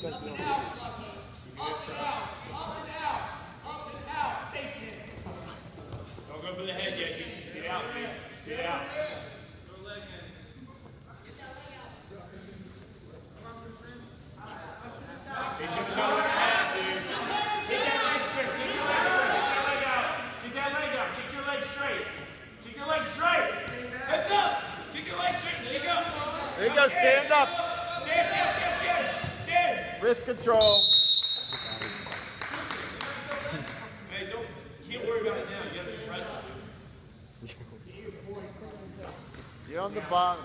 Don't go for the head yet. Get out, please. Just get out. Hey, Jim, show what I have, dude. Get that leg straight. Get your leg straight. Get that leg out. Get that leg out. Kick your leg straight. Kick your leg straight. Heads up. Kick your leg straight. There you go. There you go. Stand up. Stand. Wrist control. Hey, you can't worry about it now. You have to just wrestle. You're on the bottom.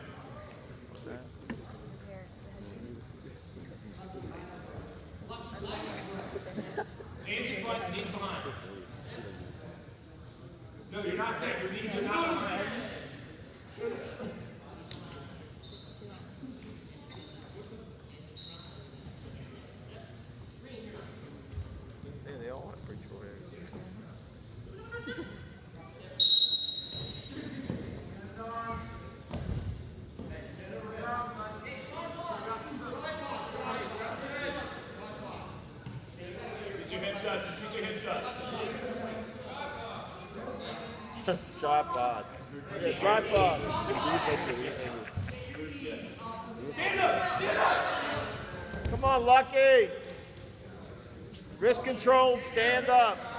Hands in front, knees behind. No, you're not set. Your knees are not behind. Yeah, they all want pretty short hair. Get your hips up. Just get your hips up. Tripod. Yeah, tripod. Stand up. Stand up. Come on, Lucky. Wrist controlled. Stand up.